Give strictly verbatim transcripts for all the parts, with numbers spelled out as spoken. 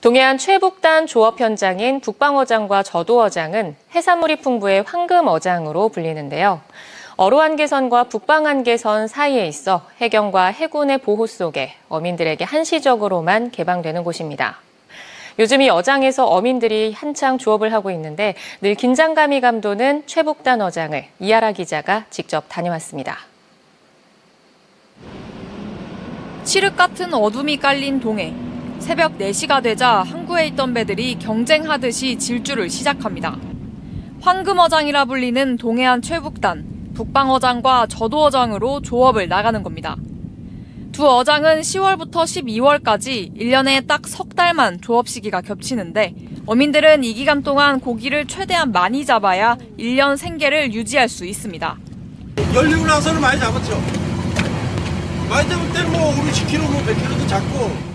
동해안 최북단 조업 현장인 북방어장과 저도어장은 해산물이 풍부해 황금어장으로 불리는데요. 어로한계선과 북방한계선 사이에 있어 해경과 해군의 보호 속에 어민들에게 한시적으로만 개방되는 곳입니다. 요즘 이 어장에서 어민들이 한창 조업을 하고 있는데 늘 긴장감이 감도는 최북단 어장을 이하라 기자가 직접 다녀왔습니다. 칠흑 같은 어둠이 깔린 동해. 새벽 네 시가 되자 항구에 있던 배들이 경쟁하듯이 질주를 시작합니다. 황금어장이라 불리는 동해안 최북단, 북방어장과 저도어장으로 조업을 나가는 겁니다. 두 어장은 시월부터 십이월까지 일 년에 딱 석 달만 조업 시기가 겹치는데 어민들은 이 기간 동안 고기를 최대한 많이 잡아야 일 년 생계를 유지할 수 있습니다. 열리고 나서는 많이 잡았죠. 많이 잡을 때는 뭐 오십 킬로그램, 뭐 백 킬로그램도 잡고.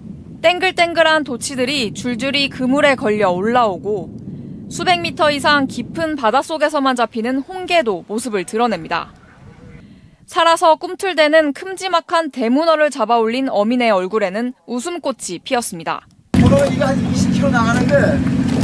땡글땡글한 도치들이 줄줄이 그물에 걸려 올라오고 수백 미터 이상 깊은 바닷속에서만 잡히는 홍게도 모습을 드러냅니다. 살아서 꿈틀대는 큼지막한 대문어를 잡아 올린 어민의 얼굴에는 웃음꽃이 피었습니다. 문어 이거 한 이십 킬로그램 나가는데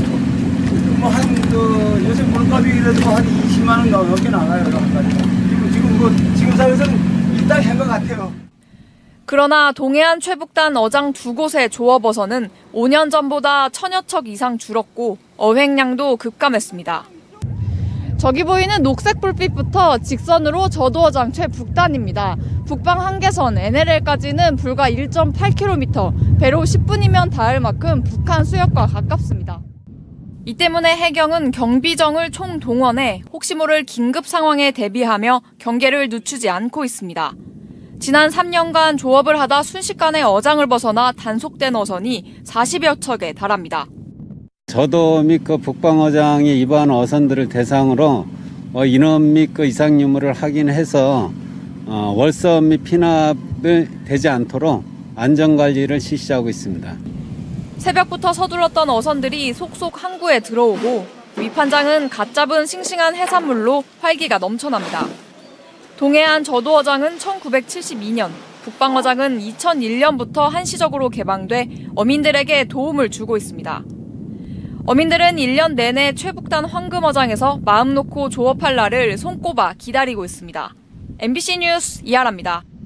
뭐 한 그 요새 물값이 이래도 뭐 한 이십만 원 넘게 나가요. 지금 지금 뭐 지금 사회에서는 일단 한 것 같아요. 그러나 동해안 최북단 어장 두 곳의 조업어선은 오 년 전보다 천여 척 이상 줄었고 어획량도 급감했습니다. 저기 보이는 녹색 불빛부터 직선으로 저도어장 최북단입니다. 북방 한계선 엔엘엘까지는 불과 일 점 팔 킬로미터, 배로 십 분이면 닿을 만큼 북한 수역과 가깝습니다. 이 때문에 해경은 경비정을 총동원해 혹시 모를 긴급 상황에 대비하며 경계를 늦추지 않고 있습니다. 지난 삼 년간 조업을 하다 순식간에 어장을 벗어나 단속된 어선이 사십여 척에 달합니다. 저도 및 그 북방어장이 이번 어선들을 대상으로 어, 인원 및 그 이상 유무를 확인해서 어, 월섭 및 피납을 되지 않도록 안전관리를 실시하고 있습니다. 새벽부터 서둘렀던 어선들이 속속 항구에 들어오고 위판장은 갓 잡은 싱싱한 해산물로 활기가 넘쳐납니다. 동해안 저도어장은 천구백칠십이 년, 북방어장은 이천일 년부터 한시적으로 개방돼 어민들에게 도움을 주고 있습니다. 어민들은 일 년 내내 최북단 황금어장에서 마음 놓고 조업할 날을 손꼽아 기다리고 있습니다. 엠비씨 뉴스 이하라입니다.